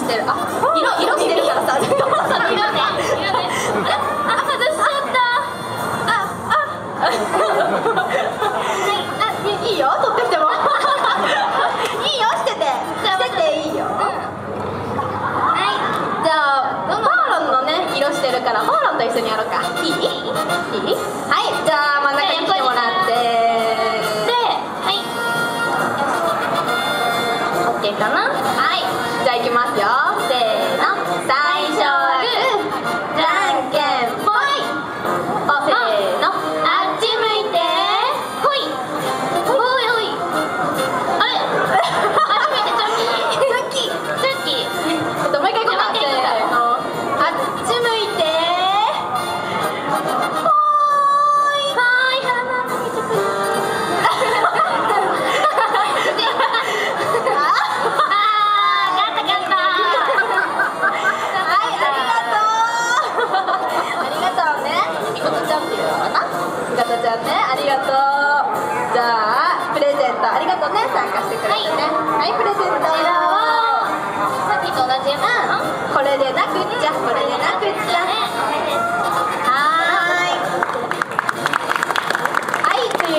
してる。あ、色してるからさ。色ね。あ、外しちゃった。いいよ、取ってきても。いいよ、してていいよ。はい、じゃあファーロンのね色してるからファーロンと一緒にやろうか。いい？はい、じゃあ真ん中に来てもらってで、はい、オッケーかな。はい、じゃあいきますよ。せーの、最初はグー、じゃんけんぽい。せーの、あっち向いてほい。ほいほい。あれ、あっち向いてチョキ。チョキ。もう一回いこうか。せーの、あっち向いてほーい。はーい、鼻がちょっと。ガタちゃんね、ありがとう。じゃあプレゼントありがとうね、参加してくれてね。はい、プレゼント。こちらをさっきと同じこれでなく